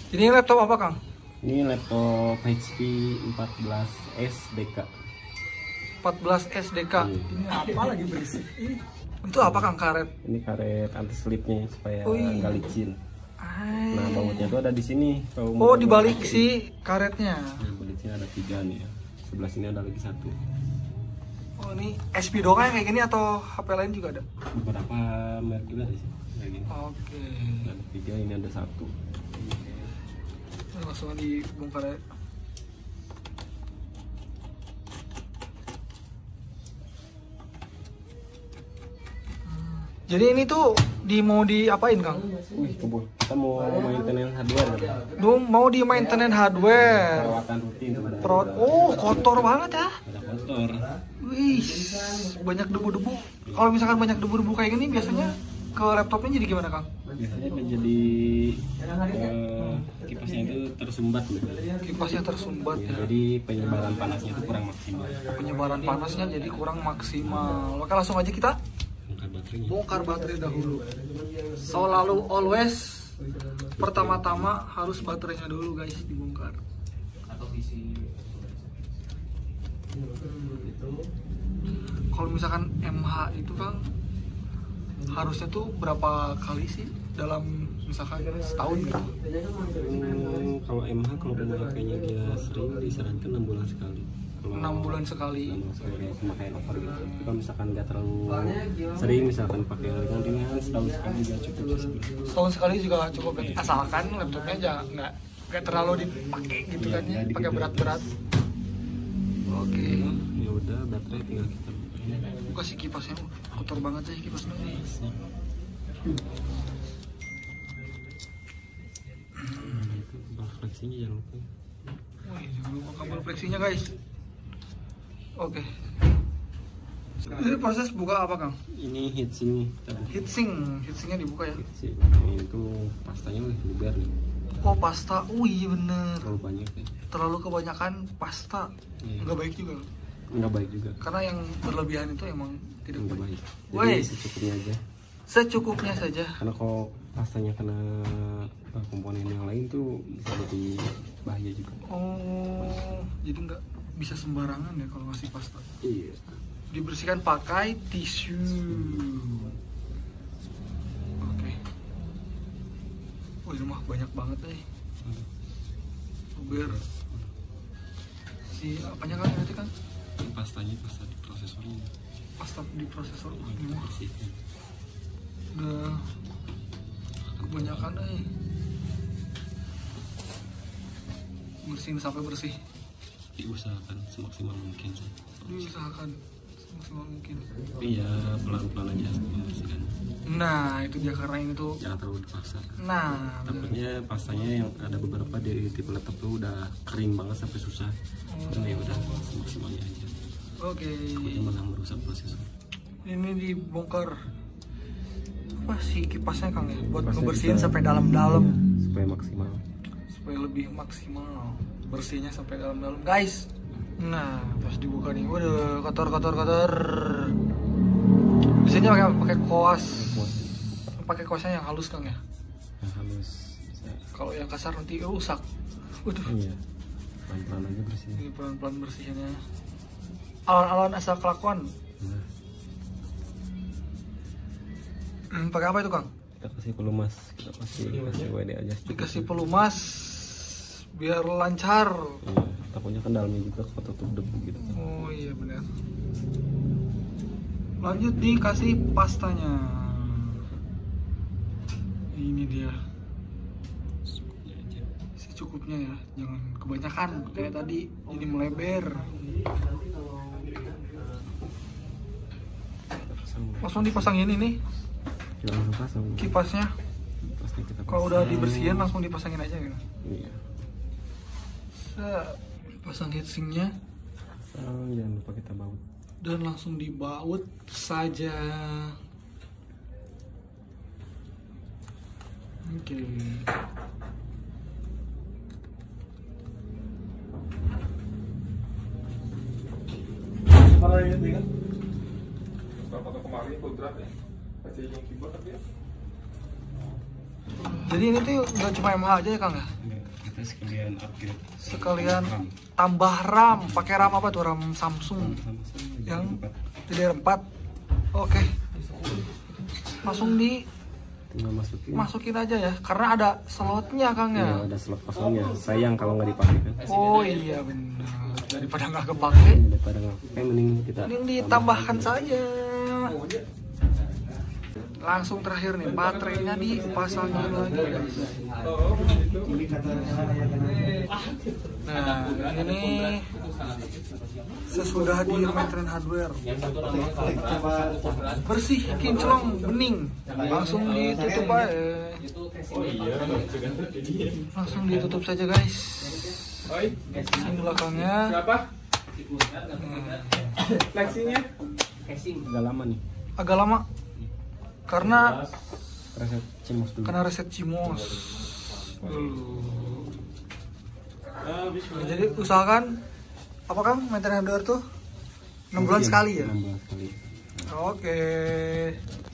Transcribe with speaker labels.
Speaker 1: Ini laptop apa Kang?
Speaker 2: Ini laptop HP 14 SDK.
Speaker 1: 14 SDK. Ini apa lagi berisik? Itu apa Kang, karet?
Speaker 2: Ini karet anti slipnya supaya nggak licin. Nah, bautnya tuh ada di sini.
Speaker 1: Oh, di balik si karetnya.
Speaker 2: Nah, baliknya ada 3 nih ya. Sebelah sini ada lagi 1.
Speaker 1: Oh, ini SP doang kayak gini atau HP lain juga ada?
Speaker 2: Beberapa merek juga di sini. Kayak gini.
Speaker 1: Oke.
Speaker 2: Ada 3, ini ada 1.
Speaker 1: Langsung dibongkar ya. Jadi ini tuh mau diapain Kang?
Speaker 2: Kita mau maintenance hardware.
Speaker 1: Mau di maintenance hardware.
Speaker 2: Perawatan rutin.
Speaker 1: Oh, kotor banget ya.
Speaker 2: Ada kotor.
Speaker 1: Wih, banyak debu-debu. Kalau misalkan banyak debu-debu kayak gini biasanya ke laptopnya jadi gimana Kang?
Speaker 2: Biasanya menjadi kipasnya itu tersumbat gitu.
Speaker 1: Kipasnya tersumbat ya.
Speaker 2: Jadi penyebaran panasnya itu kurang maksimal.
Speaker 1: Penyebaran panasnya jadi kurang maksimal. Maka langsung aja kita bongkar baterai dahulu. Selalu always pertama-tama harus baterainya dulu guys dibongkar. Kalau misalkan MH itu Kang harusnya tuh berapa kali sih dalam misalkan setahun gitu?
Speaker 2: Kalau MH kalau pemakaiannya dia sering disarankan 6 bulan sekali.
Speaker 1: 6 bulan sekali.
Speaker 2: Pemakaian over gitu. Tapi kalau misalkan nggak terlalu sering, misalkan pakai ringan-ringan, setahun sekali juga cukup.
Speaker 1: Setahun sekali juga cukup. Asalkan laptopnya aja nggak terlalu dipakai gitu kan ya, pakai berat-berat. Oke.
Speaker 2: Ya udah, baterai tinggal kita
Speaker 1: buka si kipasnya, kotor banget sih kipasnya.
Speaker 2: Kabel fleksinya jangan lupa.
Speaker 1: Wih, jangan lupa kabel fleksinya guys. Oke. Ini proses buka apa Kang?
Speaker 2: Ini heatsink.
Speaker 1: Heatsinknya dibuka ya?
Speaker 2: Heatsink. Ini tuh pastanya luber nih.
Speaker 1: Oh pasta, iya bener.
Speaker 2: Terlalu banyak ya.
Speaker 1: Terlalu kebanyakan pasta, nggak baik juga.
Speaker 2: Nggak baik juga.
Speaker 1: Karena yang berlebihan itu emang tidak baik.
Speaker 2: Jadi secukupnya aja.
Speaker 1: Secukupnya saja.
Speaker 2: Karena kalau pastanya kena komponen yang lain tuh bisa jadi bahaya juga.
Speaker 1: Oh, jadi nggak bisa sembarangan ya kalau ngasih pasta.
Speaker 2: Iya.
Speaker 1: Dibersihkan pakai tisu. Oke. Oh, ini mah banyak banget nih. Biar si apanya kan nanti kan?
Speaker 2: Pastanya pasta di prosesornya.
Speaker 1: Pasta di prosesor ini mah
Speaker 2: Bersih.
Speaker 1: udah kebanyakan nih. Bersihin sampai bersih.
Speaker 2: Diusahakan semaksimal mungkin sih.
Speaker 1: Diusahakan semaksimal mungkin.
Speaker 2: Tapi ya pelan-pelan aja membersihkan.
Speaker 1: Nah itu dia, karena ini tuh
Speaker 2: jangan terlalu dipaksa.
Speaker 1: nah
Speaker 2: Takutnya pastanya yang ada beberapa dari tipe laptop tuh udah kering banget sampai susah. Ya udah semaksimalnya aja.
Speaker 1: Oke.
Speaker 2: Takutnya malah merusak prosesor.
Speaker 1: Ini dibongkar apa sih kipasnya Kang ya? Buat
Speaker 2: Kipasnya
Speaker 1: ngebersihin
Speaker 2: kita
Speaker 1: sampai dalam-dalam.
Speaker 2: Supaya maksimal.
Speaker 1: Supaya lebih maksimal. Bersihnya sampai dalam-dalam guys. Nah pas dibuka nih, waduh kotor. Biasanya pakai koas. Pakai koasnya yang halus Kang ya?
Speaker 2: Yang halus.
Speaker 1: Kalau yang kasar nanti rusak. Waduh.
Speaker 2: Iya. Pelan-pelan aja bersih.
Speaker 1: Ini pelan-pelan bersihinnya. Alon-alon asal kelakuan. Pakai apa itu Kang?
Speaker 2: Kita kasih pelumas, kita kasih WD aja.
Speaker 1: Dikasih pelumas biar lancar.
Speaker 2: Iya, takutnya kan dalamnya juga ketutup debu gitu.
Speaker 1: Oh iya benar. Lanjut dikasih pastanya. Ini dia.
Speaker 2: Secukupnya aja.
Speaker 1: Secukupnya ya, jangan kebanyakan kayak tadi jadi melebar. Langsung dipasangin ini
Speaker 2: Kita langsung pasang.
Speaker 1: kipasnya. Kalau udah dibersihin langsung dipasangin aja gitu.
Speaker 2: Iya.
Speaker 1: Pasang heatsinknya
Speaker 2: Jangan lupa kita baut.
Speaker 1: dan langsung dibaut saja. Oke.
Speaker 3: Malah ini kan beberapa kemarin kontrak ya kasih yang keyboard tapi ya.
Speaker 1: Jadi ini tuh nggak cuma MH aja ya Kang ya?
Speaker 2: sekalian upgrade.
Speaker 1: Sekalian tambah RAM. Pakai RAM apa tuh? RAM Samsung yang DDR4. Oke. Langsung
Speaker 2: tinggal
Speaker 1: masukin aja ya, karena ada slotnya Kang
Speaker 2: ya.
Speaker 1: ya.
Speaker 2: Ada slot kosongnya. Sayang kalau nggak dipakai kan.
Speaker 1: Oh iya benar. Daripada nggak kepake,
Speaker 2: Daripada nggak pakai mending kita
Speaker 1: ditambahkan saja. Langsung terakhir nih, baterainya dipasangin lagi guys. Nah ini sesudah di maintenance hardware, bersih, kinclong, bening, langsung ditutup aja. Langsung ditutup saja guys. Sini belakangnya.
Speaker 3: Berapa? Fleksinya?
Speaker 2: agak lama nih.
Speaker 1: Agak lama karena
Speaker 2: Reset CMOS dulu.
Speaker 1: reset CMOS dulu. Jadi usahakan apa Kang maintenance hardware tuh 6 bulan sekali ya.
Speaker 2: 6 bulan sekali.
Speaker 1: Oke.